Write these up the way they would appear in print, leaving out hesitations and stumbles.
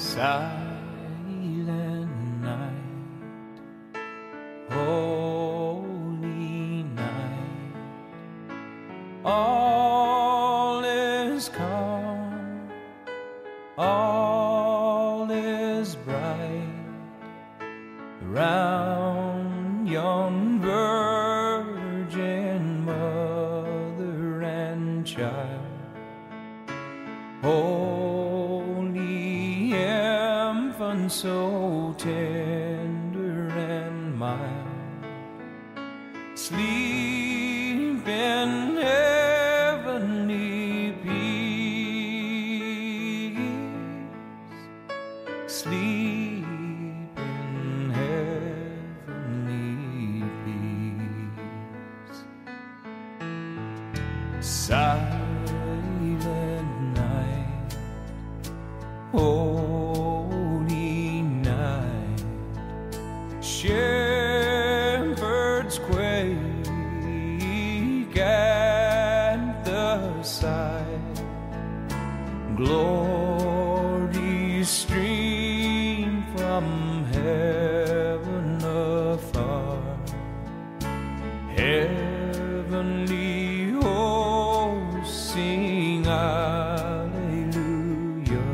Silent night, holy night, all is calm, all is bright around yon virgin mother and child. Holy infant, so tender and mild, sleep in heavenly peace, sleep in heavenly peace. Silent night, holy night, shepherds quake at the sight, glory stream from heaven afar, heavenly hosts sing hallelujah.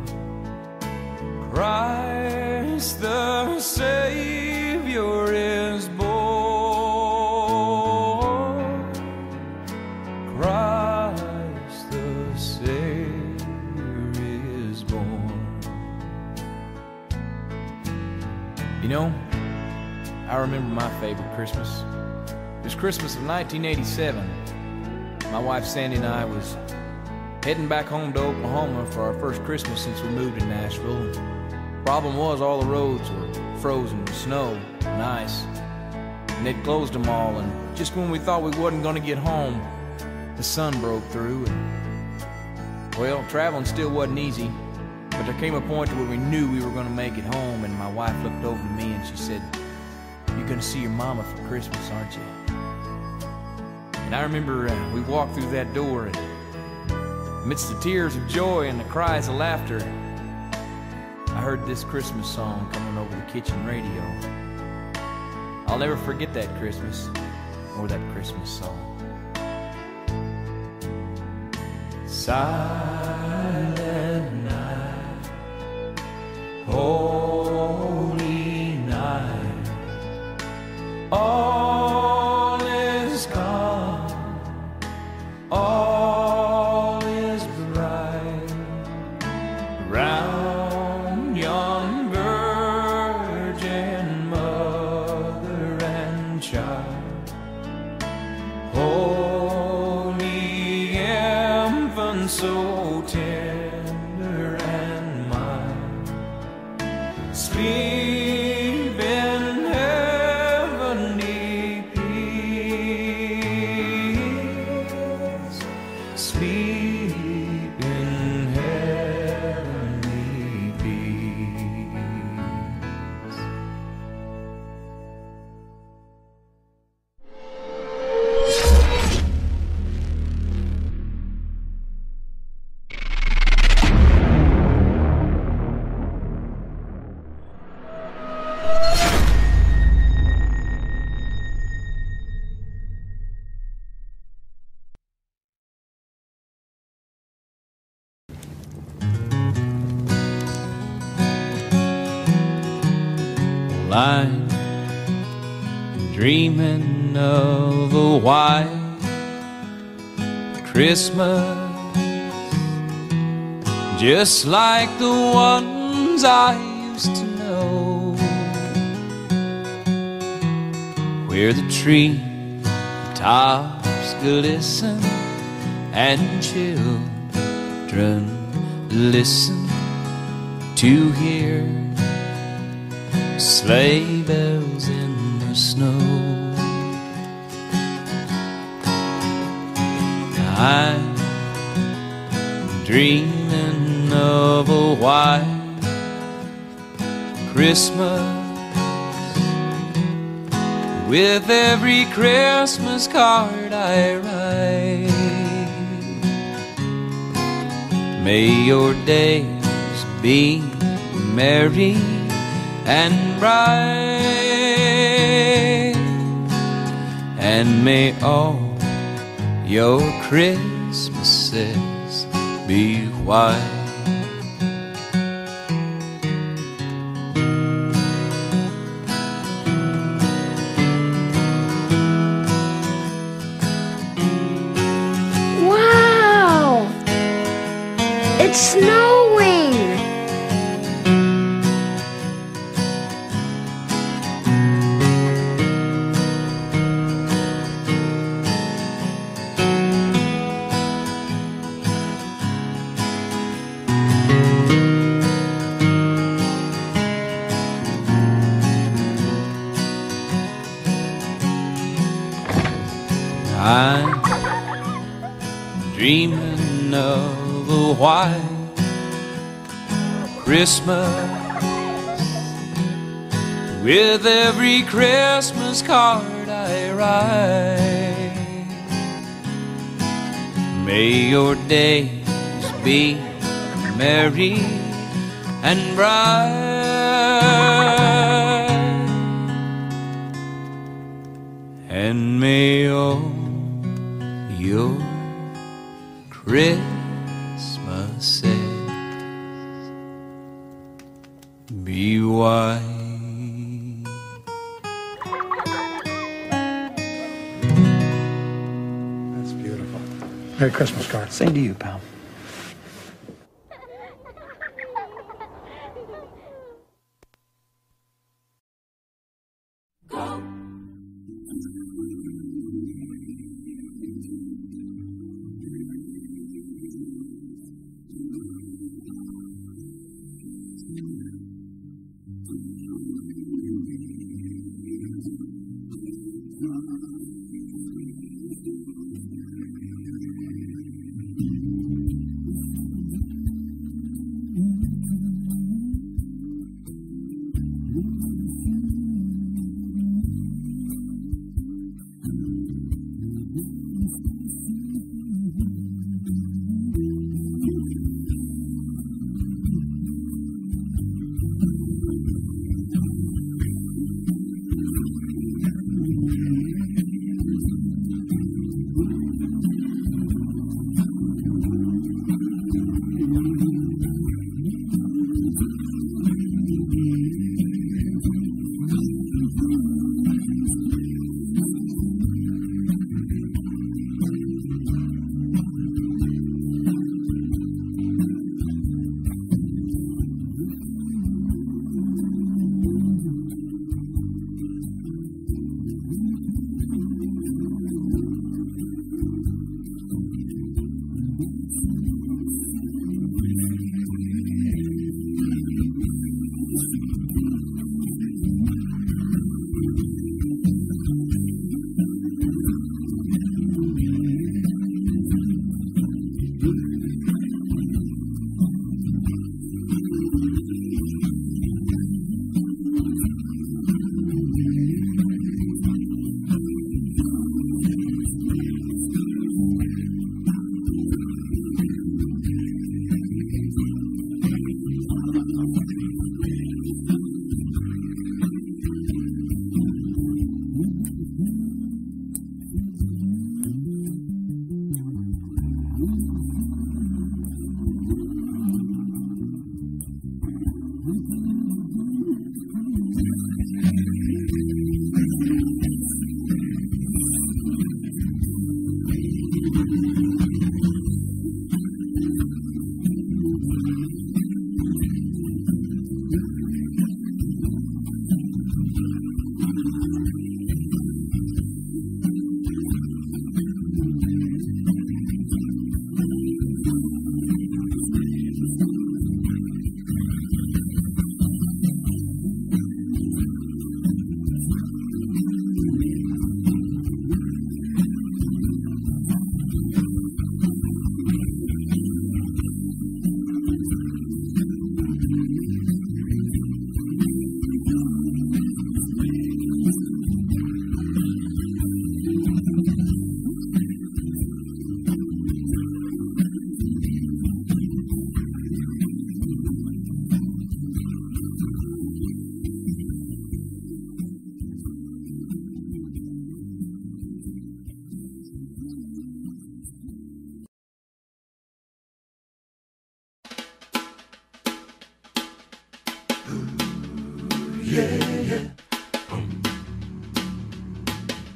Christ the Savior is born. Christ the Savior is born. You know, I remember my favorite Christmas. It was Christmas of 1987. My wife Sandy and I was heading back home to Oklahoma for our first Christmas since we moved to Nashville. Problem was, all the roads were frozen with snow and ice, and they'd closed them all, and just when we thought we wasn't going to get home, the sun broke through, and, well, traveling still wasn't easy, but there came a point where we knew we were going to make it home, and my wife looked over to me and she said, "You're going to see your mama for Christmas, aren't you?" And I remember we walked through that door, and amidst the tears of joy and the cries of laughter, I heard this Christmas song coming over the kitchen radio. I'll never forget that Christmas or that Christmas song. Silent night, holy night, all is calm, all is bright round yon virgin mother and child. Holy infant, so tender and mild, sleep in heavenly peace, sleep in heavenly peace. I'm dreaming of a white Christmas, just like the ones I used to know, where the tree tops glisten and children listen to hear sleigh bells in the snow. I'm dreaming of a white Christmas, with every Christmas card I write. May your days be merry and bright, and may all your Christmases be white. Wow! It's snowing! I'm dreaming of a white Christmas, with every Christmas card I write. May your days be merry and bright, and may all your Christmases be white. That's beautiful. Merry Christmas, Carl. Same to you, pal.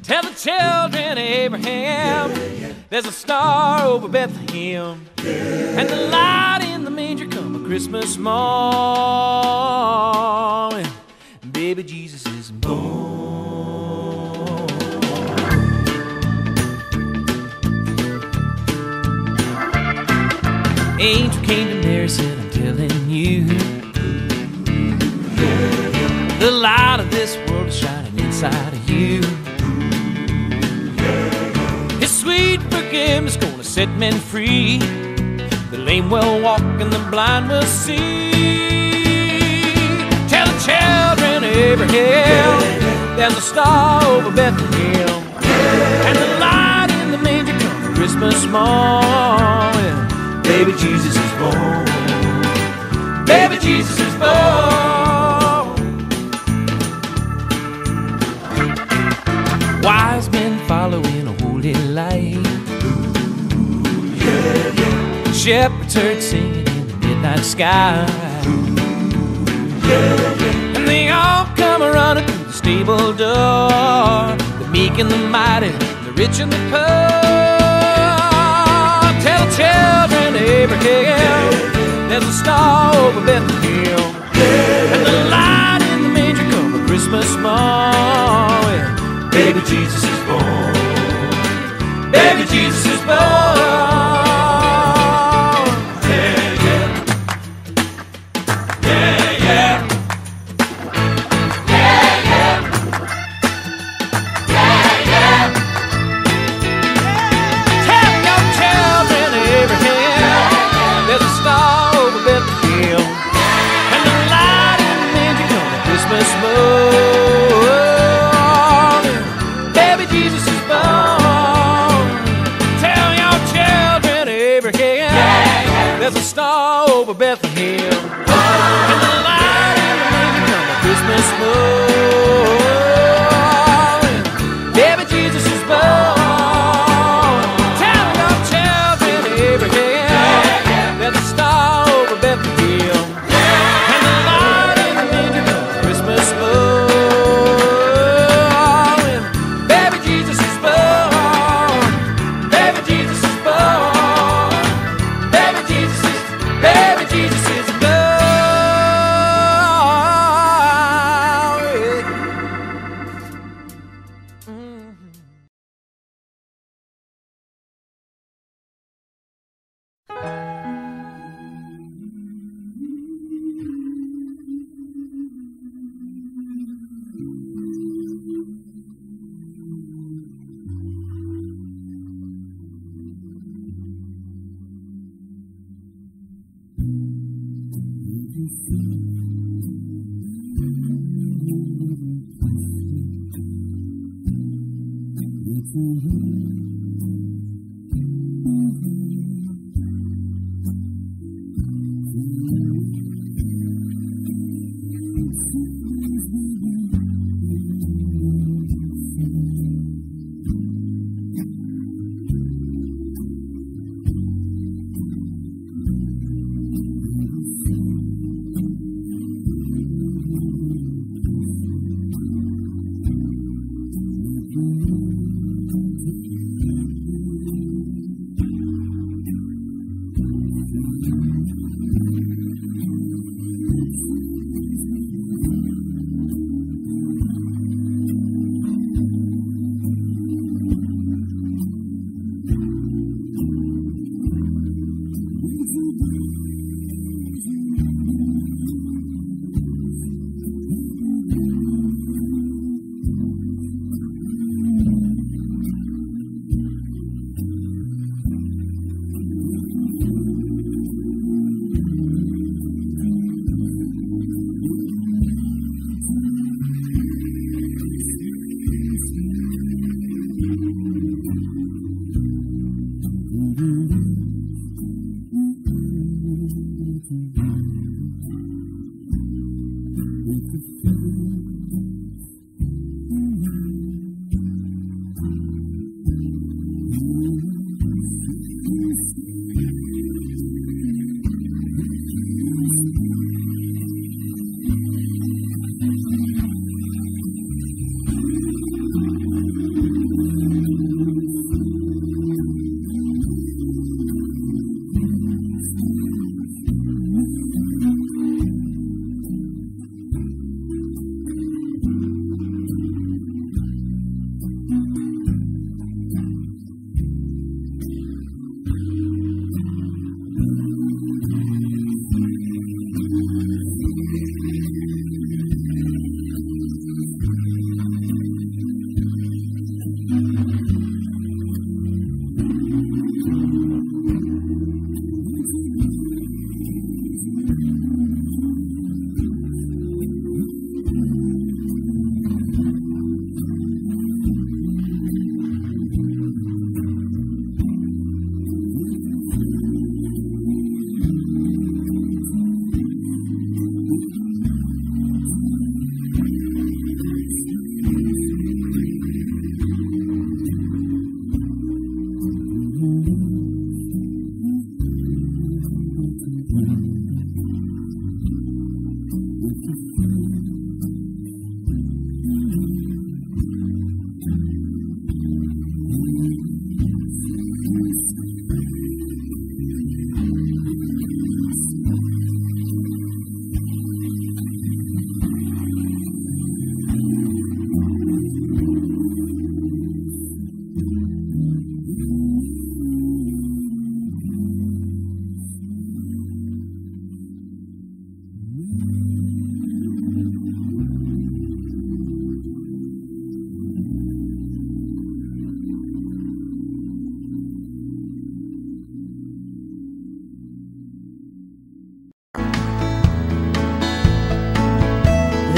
Tell the children of Abraham, there's a star over Bethlehem, and the light in the manger come a Christmas morning. Baby Jesus is born. Angel came to Mary, said, I'm telling you, the light of this world is shining inside of you. His sweet forgiveness gonna set men free. The lame will walk and the blind will see. Tell the children of Abraham, there's a star over Bethlehem, and the light in the manger comes for Christmas morning. Baby Jesus is born. Baby Jesus is born. Wise men following a holy light. Shepherds heard singing in the midnight sky. And they all come running through the stable door, the meek and the mighty, the rich and the poor. Tell the children of Abraham, there's a star over Bethlehem, and the light in the manger come a Christmas morning. Baby Jesus is born. Baby Jesus is born. Baby Jesus is born. Tell your children Abraham, there's a star over Bethlehem, and the light in the manger come a Christmas morning. Baby Jesus is born. Tell your children Abraham, there's a star over Bethlehem, and the light in the manger come a Christmas morning.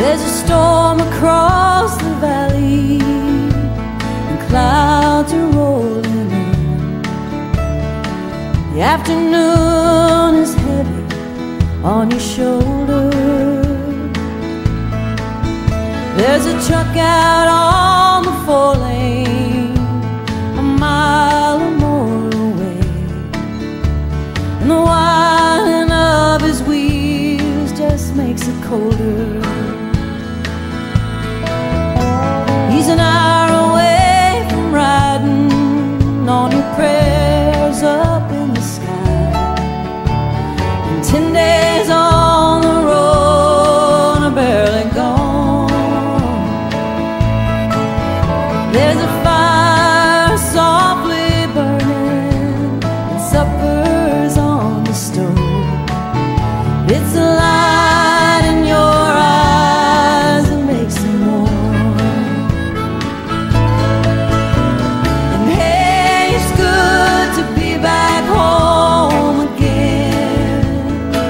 There's a storm across the valley, and clouds are rolling in. The afternoon is heavy on your shoulder. There's a truck out on the 4-lane, a mile or more away, and the whining of his wheels just makes it colder. He's an hour away from riding on your prayers up in the sky, and 10 days on the road are barely gone. There's a fire softly burning, and supper's on the stove. It's the light in your eyes that makes them warm. And hey, it's good to be back home again.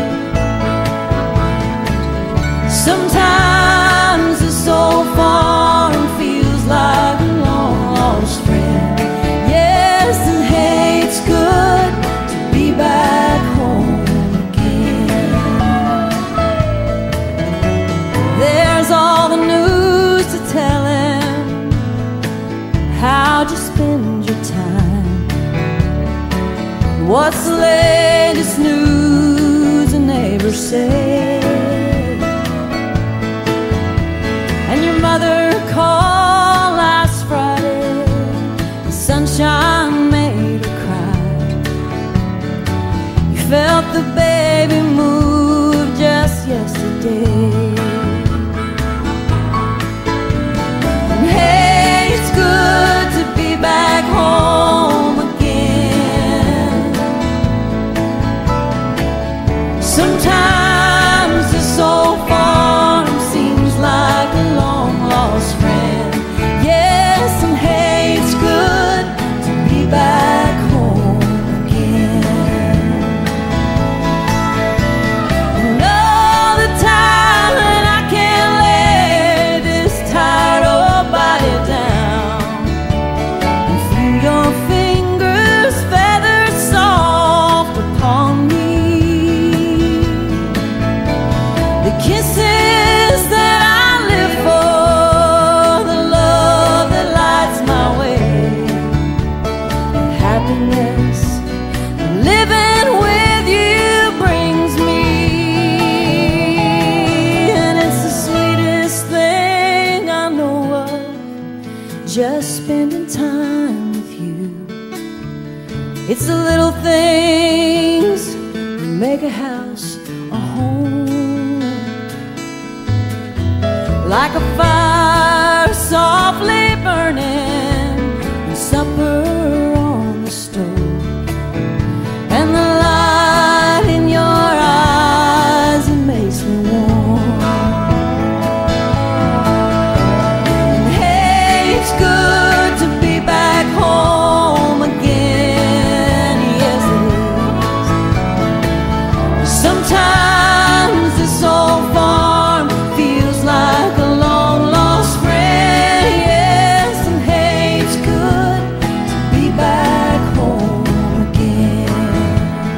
Sometimes it's so far and feels like a long-lost friend. Yes, and hey, it's good to be back home again. There's all the news to tell him. How'd you spend your time? What's the latest news the neighbors say? And your mother called last Friday, the sunshine made her cry. You felt the baby move just yesterday. And hey, it's good to be back home again. Sometimes it's so far and seems like a long-lost friend. Yes, and hey, it's good to be back home again. And all the time that I can't lay this tired old body down and feel your fingers feathered soft upon me. The kisses that I live for, the love that lights my way, the happiness living with you brings me. And it's the sweetest thing I know of, just spending time with you. It's the little things that make a house a home, like a fire softly burning and supper on the stove, and the light in your eyes that makes me warm. And hey, it's good to be back home again. Yes, it is. Sometimes this old farm feels like a long-lost friend. Yes, and hey, it's good to be back home again.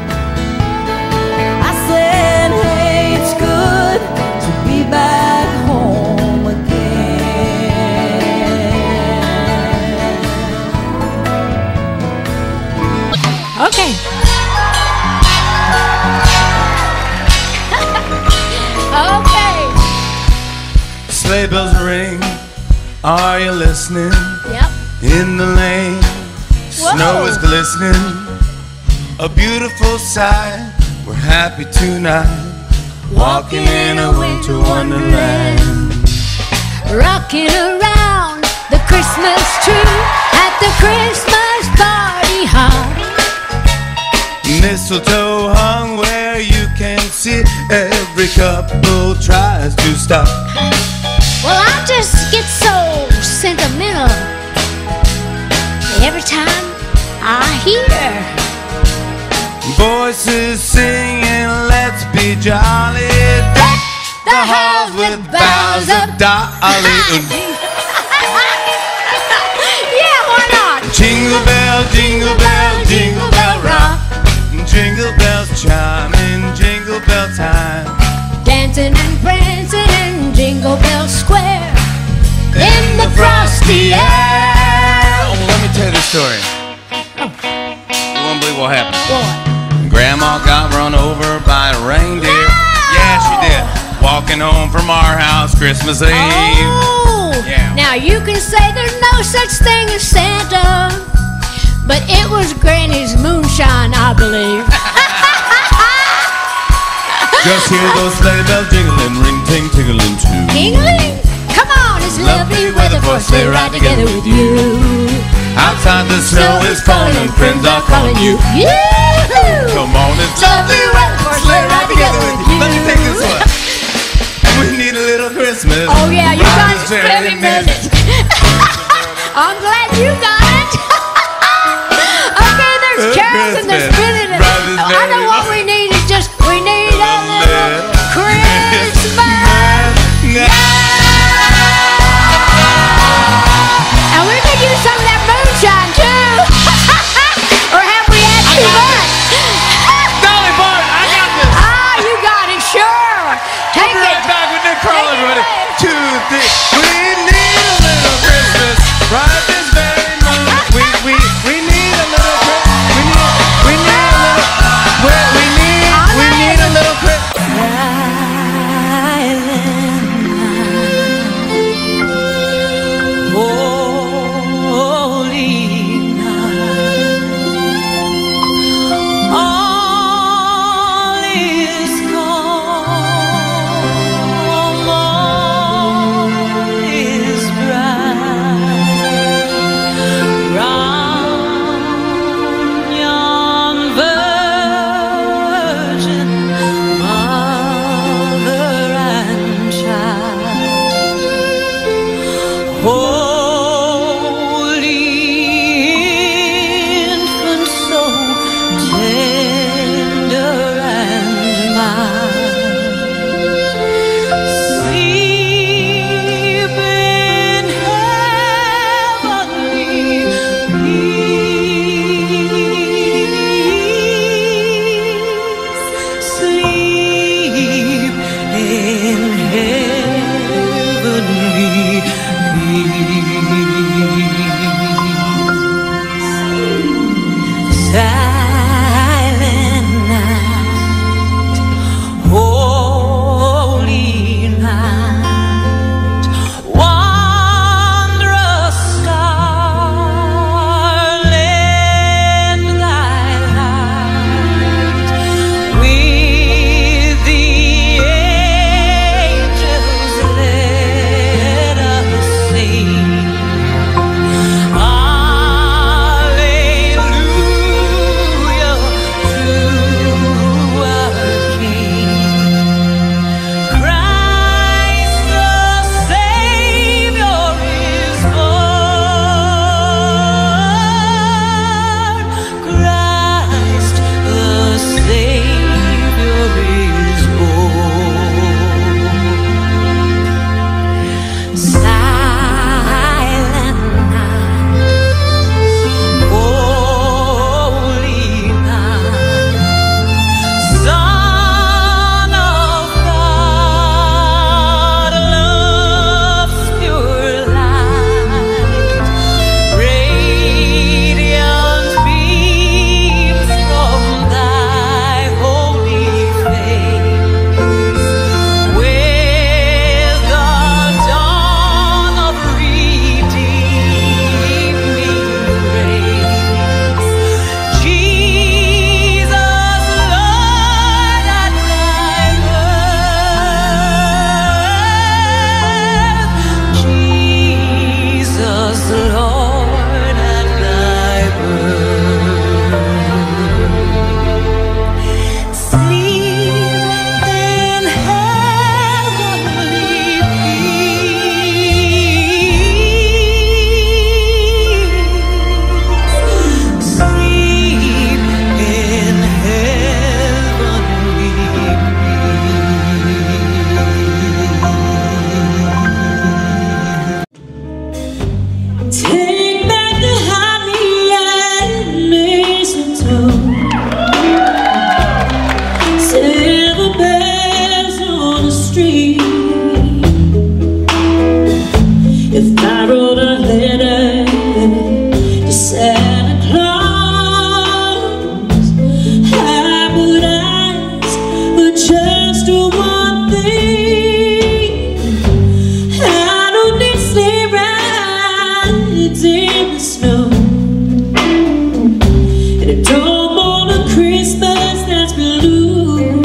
I said, hey, it's good to be back home again. Okay. Okay. Sleigh bells ring, are you listening? Yep. In the lane, snow is glistening. A beautiful sight, we're happy tonight, walking in a winter wonderland. Rocking around the Christmas tree at the Christmas party hop. Mistletoe hung where you can see, every couple tries to stop. Well, I just get so sentimental every time I hear voices singing, let's be jolly, deck the halls with boughs bells of Dolly. Yeah, why not? Jingle bell, jingle bell, jingle bell rock. Jingle bells chime in jingle bell time. Dancing and prancing in Jingle Bell Square in the frosty air. Oh, let me tell you this story. You won't believe what happened. Boy. Grandma got run over by a reindeer. Yeah, she did. Walking home from our house Christmas Eve. Oh, Yeah. now you can say there's no such thing as Santa, but it was Granny's moonshine, I believe. Just hear those sleigh bells jingling, ring ting tingling too. Tingling? Come on, it's lovely weather for a sleigh ride together with you. Outside the snow is falling and friends are calling you. Yoo-hoo! Come on, it's Lovely weather for a sleigh ride together with you. Let me take this one. We need a little Christmas. Oh yeah, you Right got this it. very Very minute. I'm glad you got it. Okay, there's carols and there's spinning. Right this I know very what we need is just we need a little Christmas. And we could use some of that moonshine too. Or have we had too much? Dolly Parton, I got this. Ah, you got it, sure. Take We'll be it. right back with Nick Carl, Take it everybody. away. 2, 3. We need a little Christmas right this very moment. We Santa Claus had would ask for just one thing. I don't need sleigh rides in the snow, and I don't want a Christmas that's blue.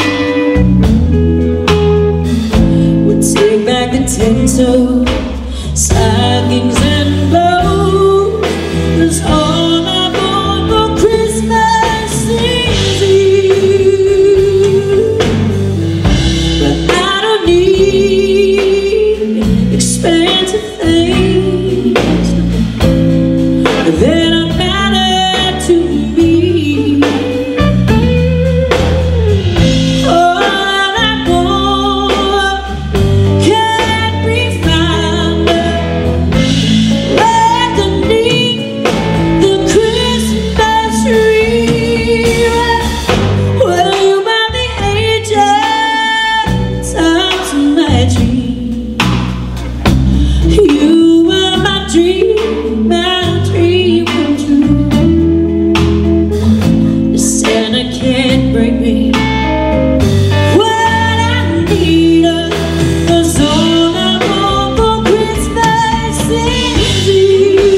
We'll take back the tinsel, stockings and bows. 'Cause all I want for Christmas is you. But I don't need expensive things that don't matter to me. All I want can't be found underneath the Christmas tree. Will you buy the angels of my dream? You are my dream come true. The Santa can't bring me what I need, 'cause all I want for Christmas is you.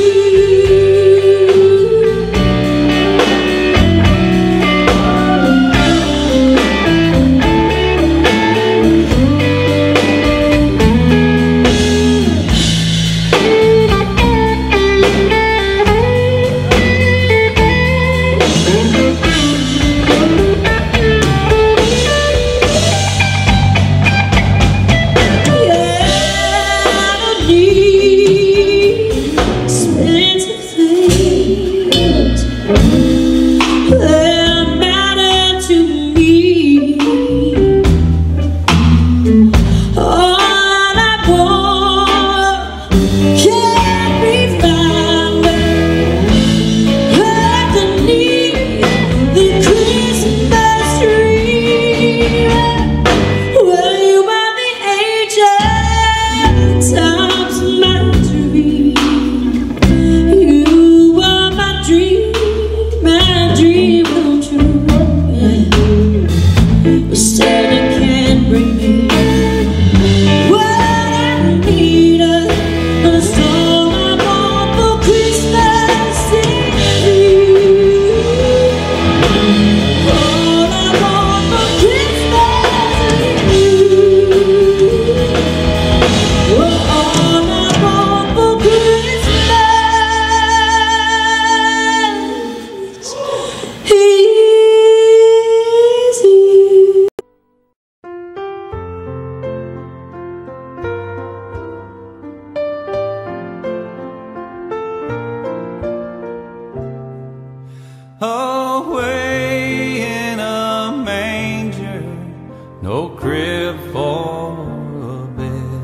Away in a manger, no crib for a bed,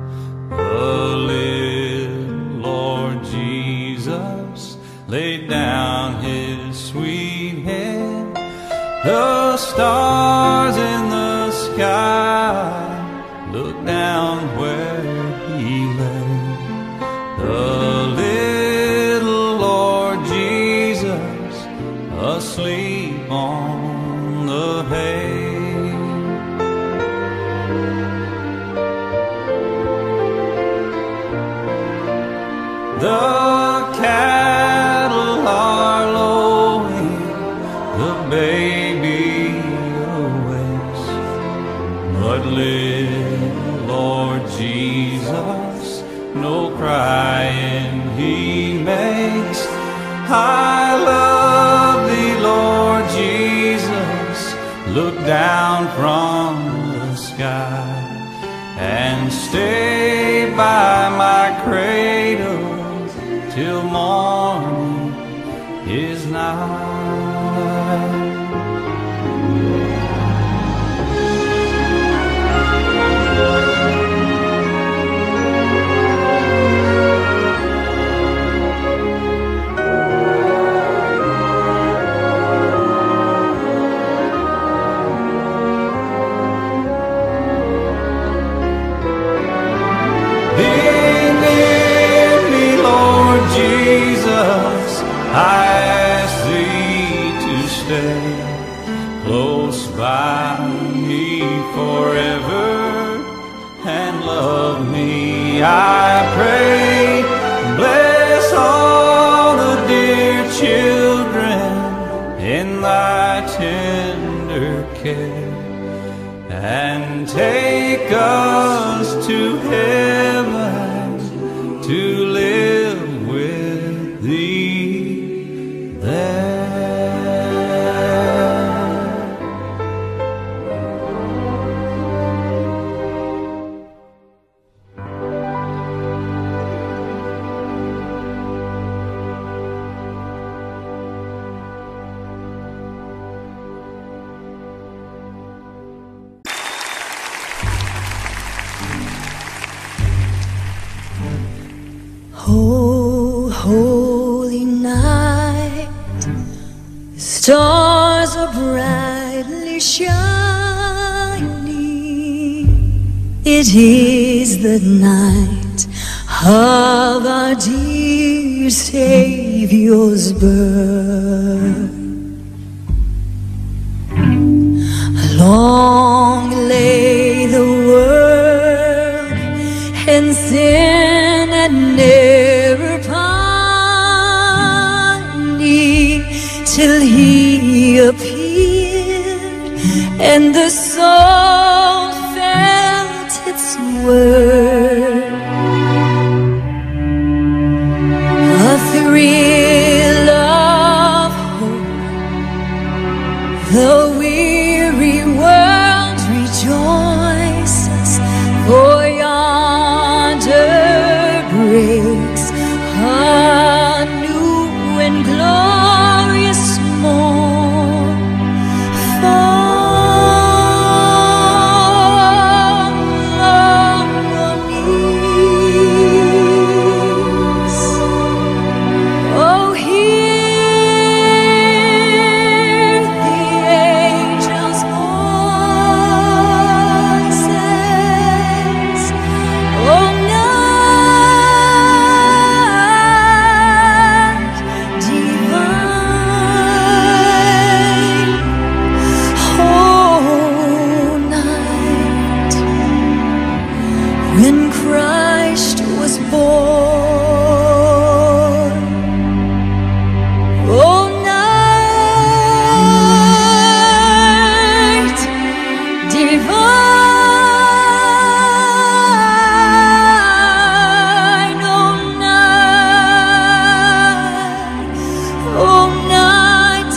the little Lord Jesus laid down his sweet head. The stars in the sky looked down where he lay. The little Lord Jesus asleep on the hay. The cattle are lowing, the baby awakes, but little Lord Jesus no crying he makes. I love thee, Lord Jesus, look down from the sky and stay by my cradle till morning is nigh. stay close by me forever and love me, I pray. Bless all the dear children in thy tender care, and take us to heaven to live with thee there. Oh, holy night, the stars are brightly shining. It is the night of our dear Savior's birth. Long lay the world and sin and error pining, till he appeared and the soul felt its worth. A thrill of hope, the weary world rejoices, for yonder breaks a new and glorious morn. Fall on your knees. Oh, hear the angels' voices. Oh, night divine. Oh, night when Christ was born. Oh, night divine. Oh, night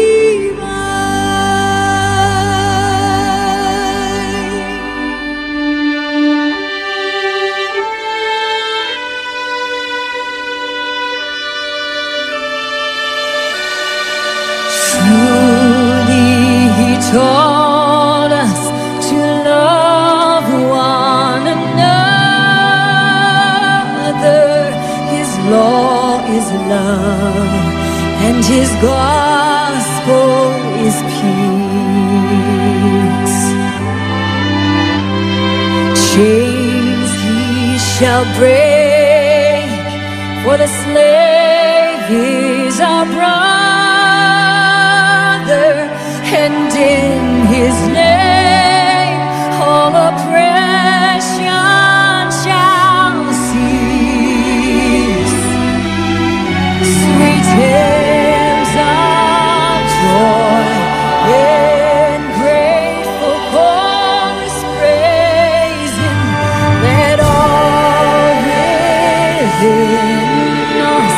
truly he taught us to love one another. His law is love, and his gospel is peace. Chains he shall break, for the slave is our brother, and in his name all oppression shall cease. Sweet hymns of joy in grateful chorus praising, let all within us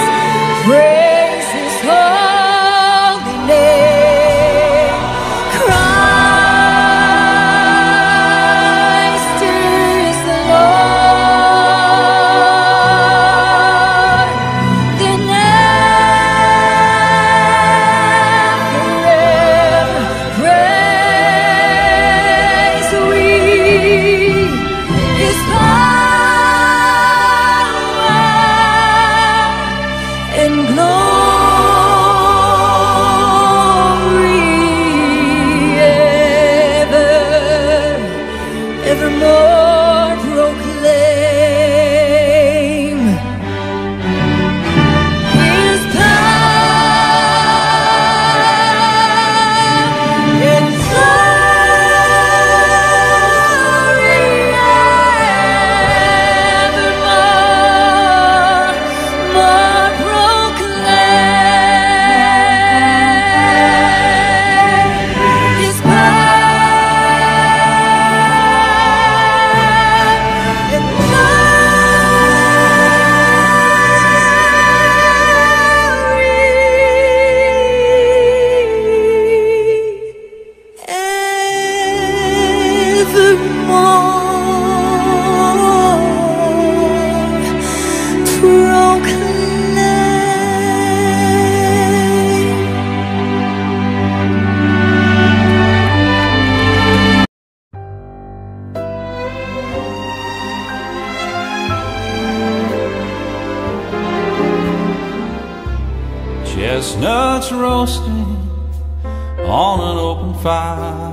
chestnuts roasting on an open fire,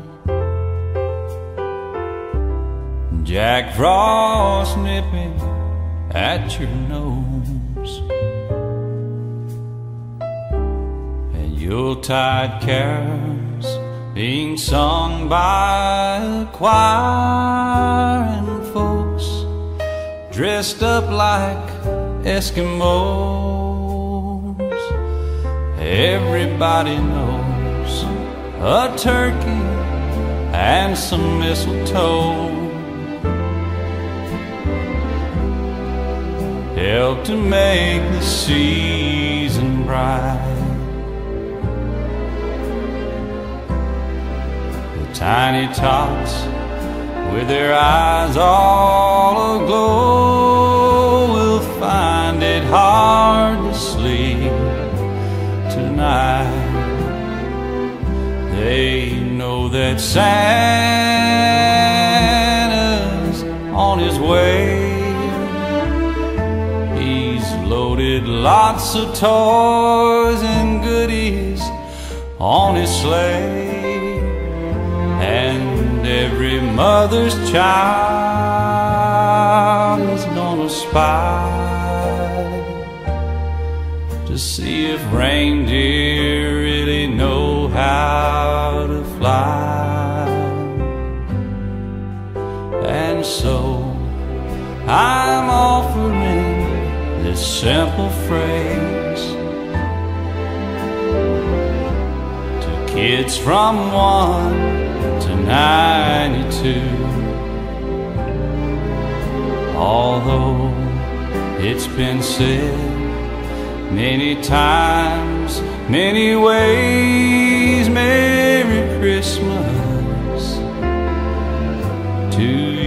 Jack Frost nipping at your nose, and Yuletide carols being sung by a choir, and folks dressed up like Eskimos. Everybody knows a turkey and some mistletoe help to make the season bright. The tiny tots with their eyes all aglow will find it hard to sleep tonight. They know that Santa's on his way. Loaded lots of toys and goodies on his sleigh, and every mother's child is gonna spy to see if reindeer really know how to fly. And so I'm offering this simple phrase to kids from 1 to 92. Although it's been said many times, many ways, Merry Christmas to you.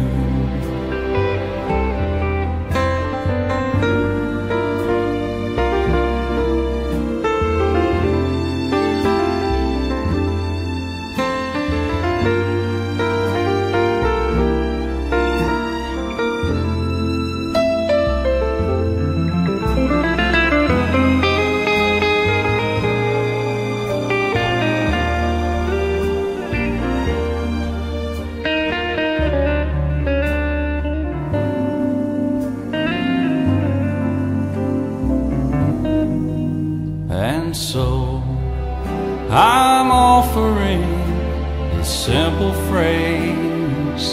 So I'm offering this simple phrase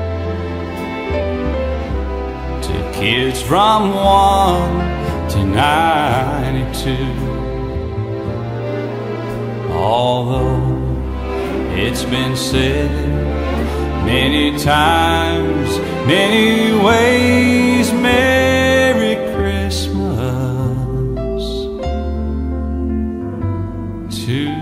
to kids from 1 to 92. Although it's been said many times, many ways, Merry Christmas to you.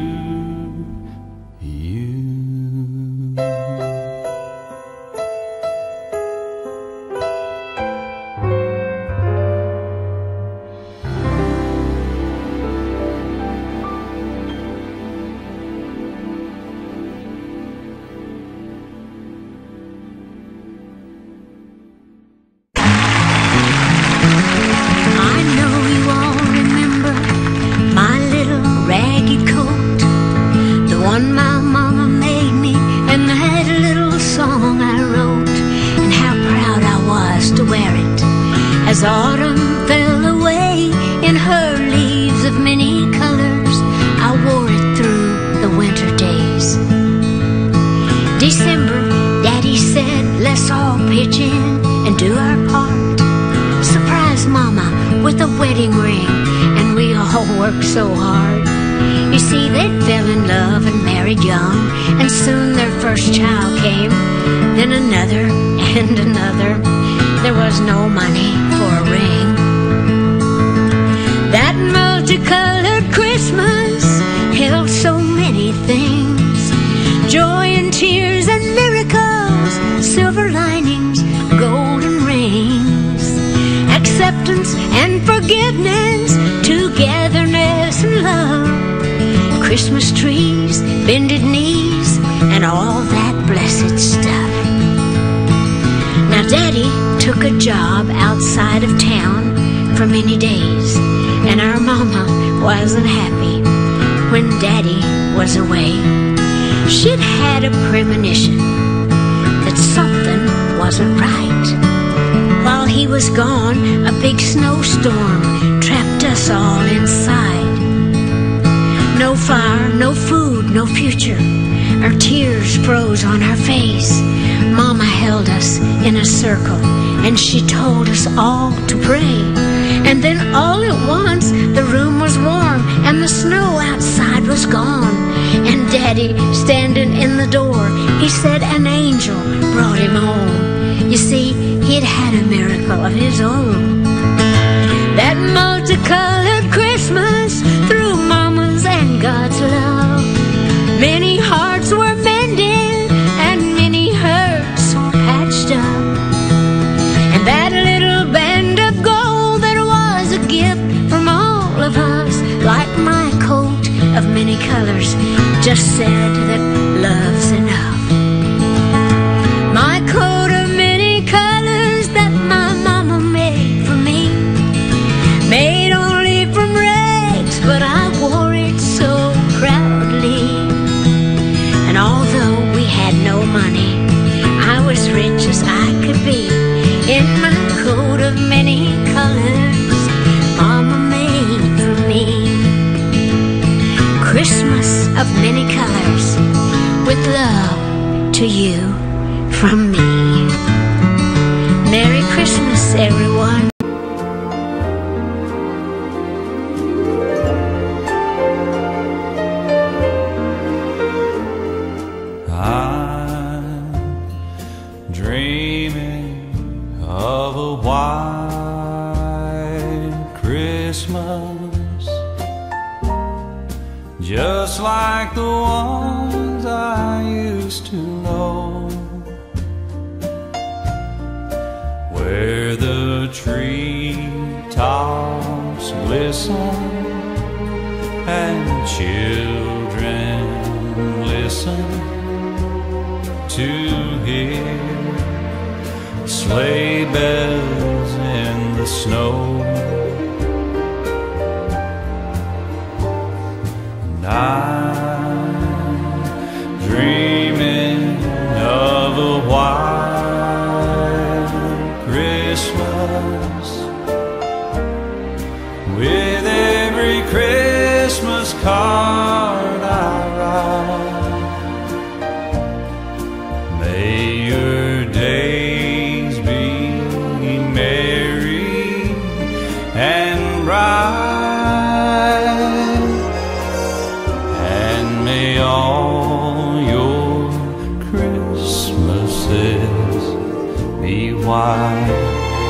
As autumn fell away in her leaves of many colors, I wore it through the winter days. December, Daddy said, let's all pitch in and do our part. Surprise Mama with a wedding ring, and we all worked so hard. You see, they fell in love and married young, and soon their first child came, then another and another. There was no money for a ring. That multicolored Christmas held so many things: joy and tears and miracles, silver linings, golden rings, acceptance and forgiveness, togetherness and love, Christmas trees, bended knees, and all that blessed stuff. Now Daddy took a job outside of town for many days, and our Mama wasn't happy when Daddy was away. She'd had a premonition that something wasn't right. While he was gone, a big snowstorm trapped us all inside. No fire, no food, no future. Our tears froze on her face. Mama held us in a circle and she told us all to pray. And then all at once the room was warm and the snow outside was gone. And Daddy standing in the door, he said an angel brought him home. You see, he'd had a miracle of his own. That multicolored Christmas through Mama's and God's love, many hearts were mended and many hurts patched up. And that little band of gold that was a gift from all of us, like my coat of many colors, just said that love's enough. My coat of many colors that my mama made for me, made only from rags, but I wore it so proudly. And although we had no money, I was rich as I could be in my coat of many colors Mama made for me. Christmas of many colors, with love to you from me. Merry Christmas, everyone. I'm dreaming of a white Christmas, just like the ones I used to know, where the treetops glisten and children listen to hear sleigh bells in the snow. And I'm dreaming of a white Christmas, with every Christmas card I write. May your days be merry and bright, and may all your Christmases be white.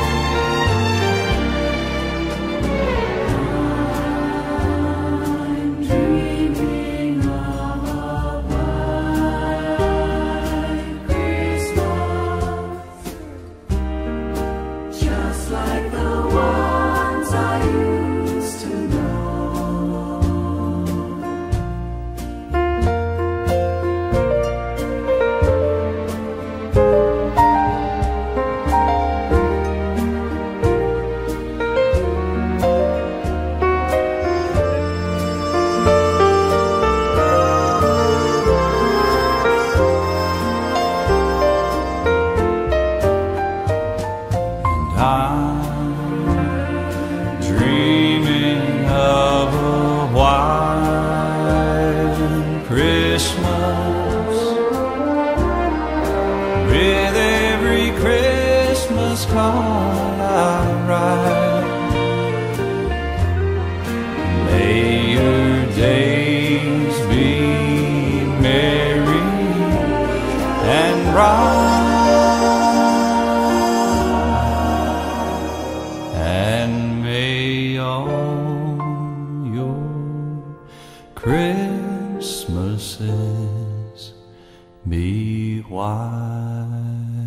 I'm dreaming of a white Christmas, with every Christmas card I write. May your days be merry and bright, Christmases be white.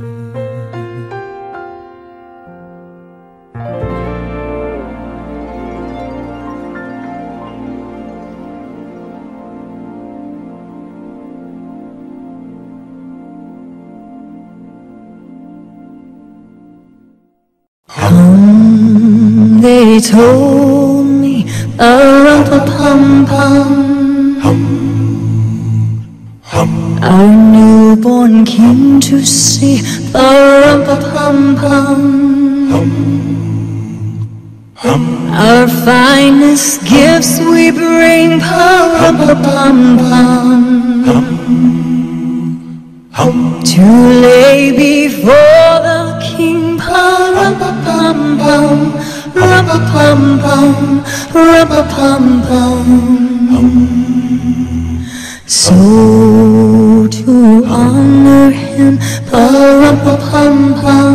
They told me pa-rum-pa-pum-pum. Our newborn King to see, pa-rum-pa-pum-pum. Our finest gifts we bring, pa-rum-pa-pum-pum, to lay before the King, pa-rum-pa-pum-pum, rum-pa-pum-pum, rum-pa-pum-pum. So to honor Him, pa-rum-pa-pum-pum,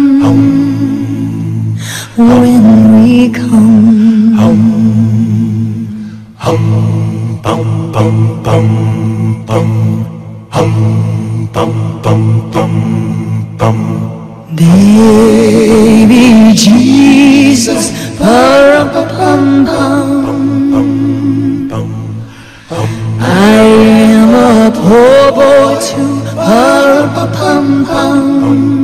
when we come, baby Jesus, pa-rum-pa-pum-pum. I am a poor boy too, pa-rum-pa-pum-pum.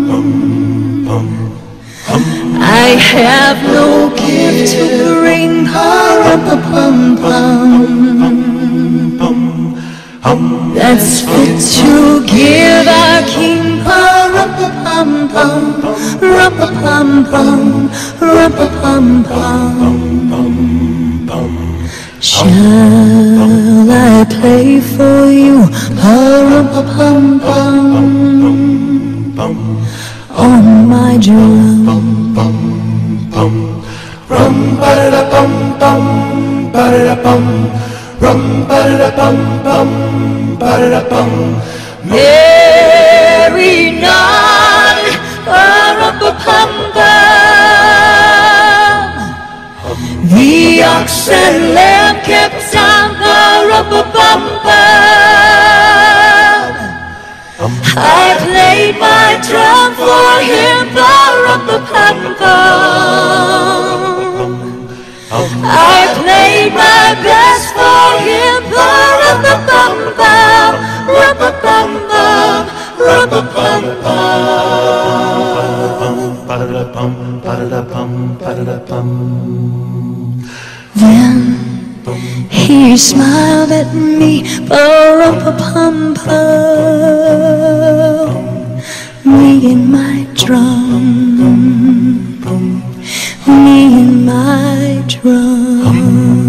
I have no gift to bring, pa-rum-pa-pum-pum, that's fit to give our King, pa-rum-pa-pum-pum, rum-pa-pum-pum, rum-pa-pum-pum. Shall I play for you, pa-rum-pa-pum-pum, on my drum? Rum-ba-da-da-pum-pum, ba-da-da-pum, rum-ba-da-da-pum-pum, ba-da-da-pum. Mary night, pa-rum-pa-pum-pum. The ox and lamb kept sound, pa-rum-pa-pum-pum. I played my drum for Him, pa-rum-pa-pum-pum. I played my best for Him, pa-rum-pa-pum-pum, rum-pa-pum-pum, rum-pa-pum-pum. Then He smiled at me, pa-rum-pa-pum-pum, me and my drum, me and my drum.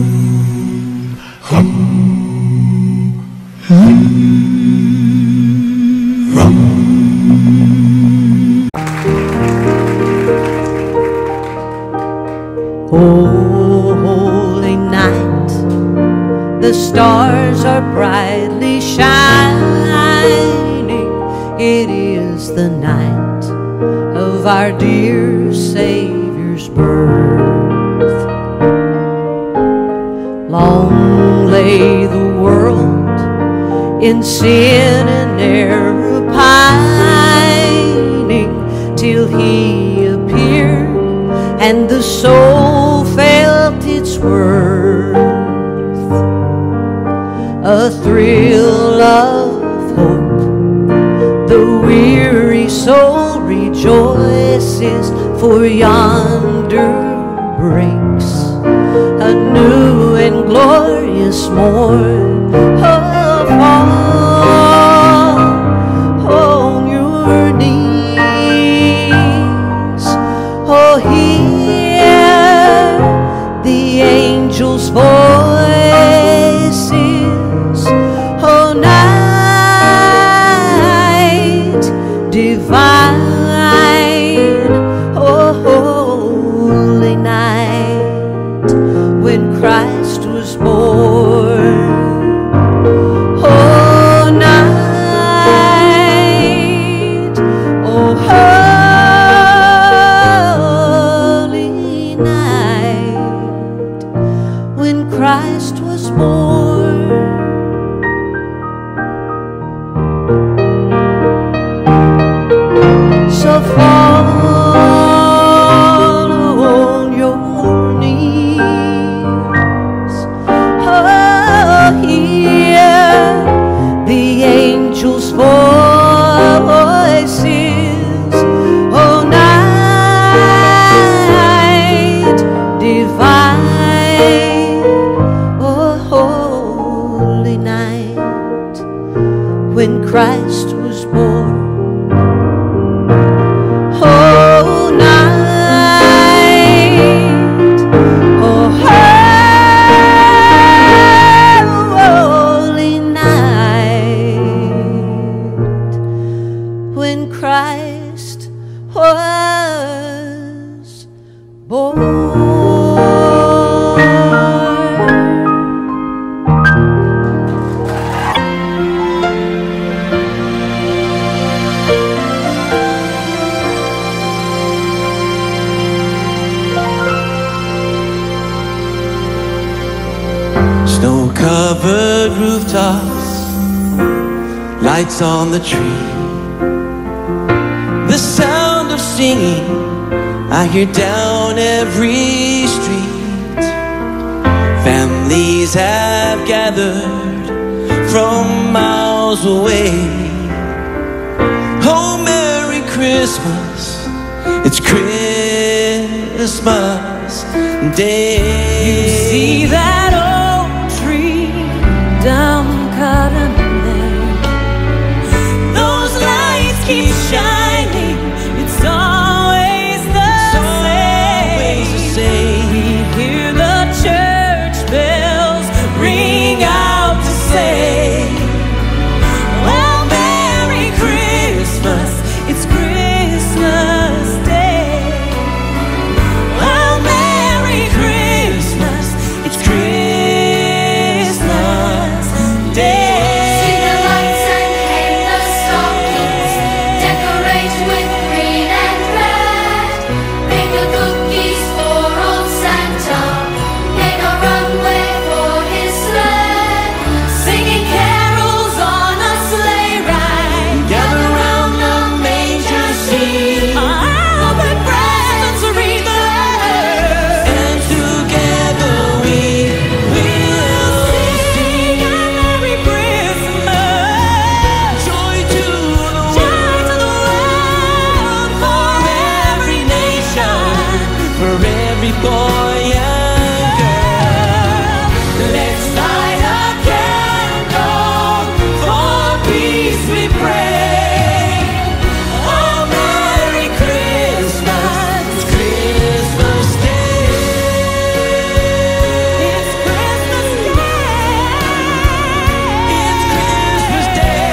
Holy night, the stars are brightly shining. It is the night of our dear Savior's birth. Long lay the world in sin and error pining, till He appeared and the soul felt its worth. A thrill of hope, the weary soul rejoices, for yonder breaks a new and glorious morn. Oh, fall on your knees, oh, hear the angels' voices, oh, night divine, oh, holy night, when Christ was born. Oh, night, oh, holy night, when Christ was born. So fall on your knees, oh, hear the angels' voices, oh, night divine, Christ was born. Oh, night, oh, holy night, when Christ was born. Snow-covered rooftops, lights on the tree, the sound of singing I hear down every street. Families have gathered from miles away. Oh, Merry Christmas, it's Christmas Day. You see that old tree down Cotton Lane? Those lights keep shining, it's always the same. We hear the church bells ring out to say, well, Merry Christmas, it's Christmas Day. Well, Merry Christmas, it's Christmas Day. See the lights and hang the stockings, decorate with green and red. Bake the cookies for old Santa, make a runway for his sled. Singing carols on a sleigh ride, Gather round the manger scene, I'll bring presents to read the letters, and together we will sing a Merry Christmas. joy to the Joy to the world, for every nation, for every boy and girl. let's light a candle, for peace we pray. Oh, Merry Christmas, It's Christmas Day. it's Christmas Day.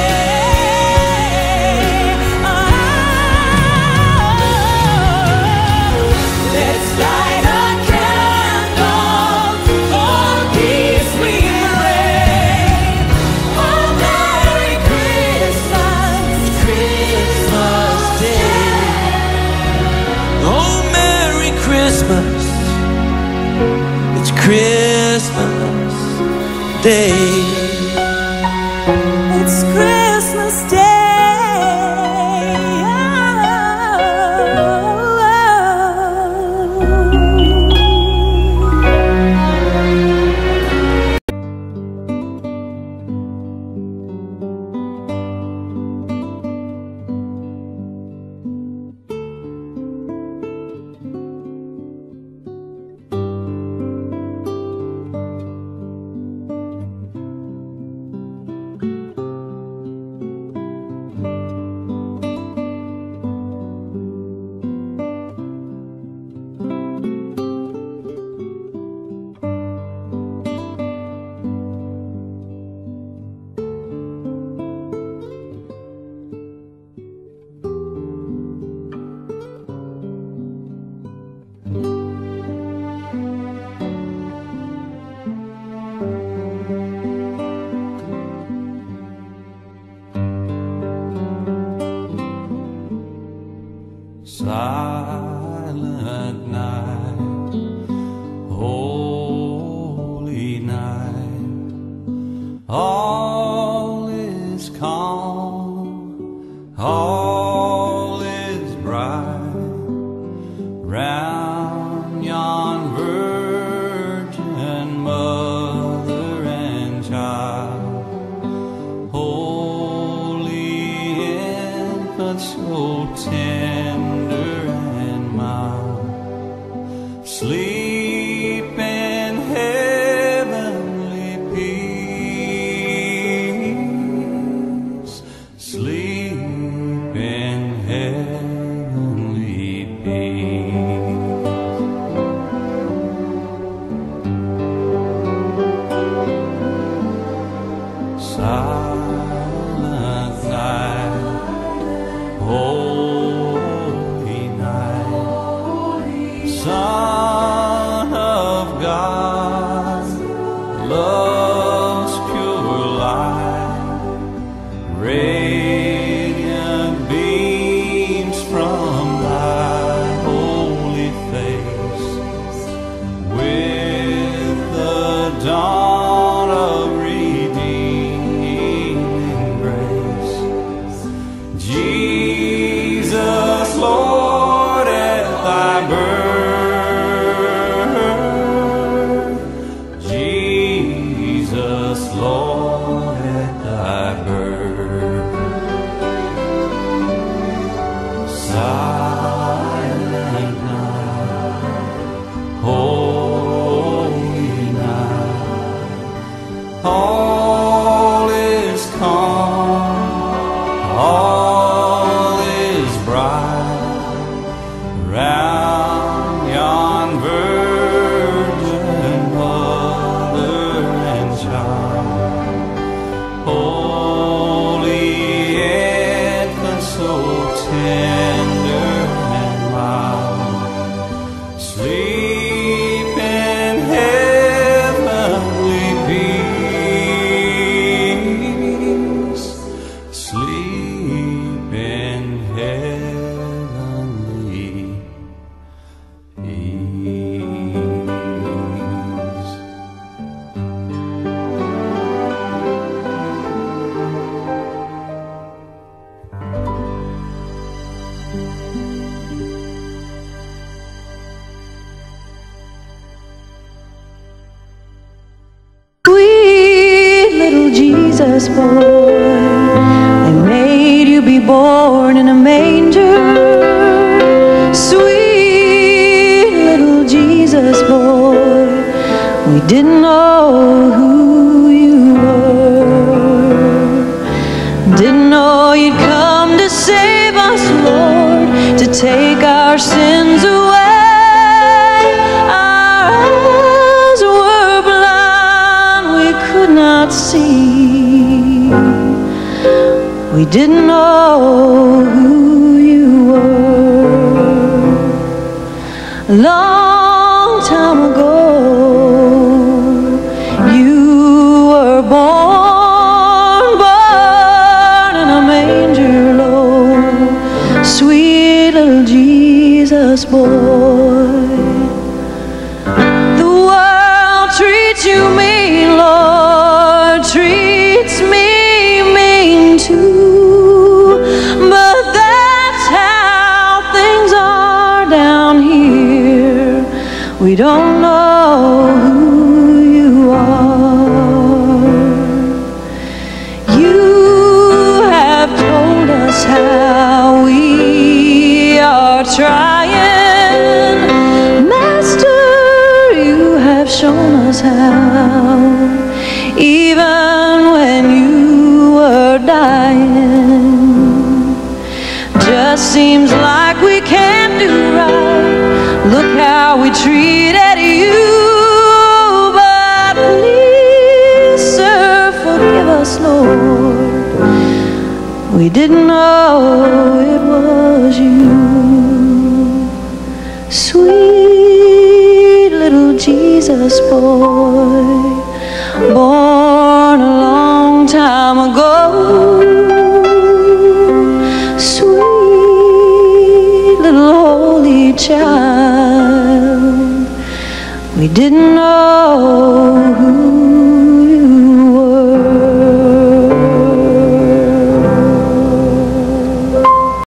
Let's light a candle, for peace we pray. Oh, Merry Christmas, Christmas Day. Oh, Merry Christmas. It's Christmas Day. it's Christmas Day. Silent night, holy night, all is calm, all is bright, round yon virgin mother and child, holy infant, so tender and mild, sleep in heavenly peace. dawn of redeeming grace. Jesus, Lord, at thy birth. Jesus, Lord, at thy birth. Silent night, holy night, all is calm, all is bright, round yon virgin mother and child. Holy infant, so tender and mild, sleep in heavenly peace, sleep in heavenly peace. Sweet little Jesus boy, they made you be born in a manger. Sweet little Jesus boy, we didn't know who you were. Didn't know you'd come to save us, Lord, to take our sins away. Our eyes were blind, we could not see. We didn't know who you were. A long time ago, you were born in a manger low. Sweet little Jesus boy. The world treats you mean, Lord, treats me mean too. But that's how things are down here. We don't know who you are. You have told us how we are trying. Master, you have shown us how. Even when you were dying, just seems like we can't do right. Look how we treated you. But please, sir, forgive us, Lord. We didn't know it was you. Sweet little Jesus boy, born a long time ago. Sweet little holy child, we didn't know who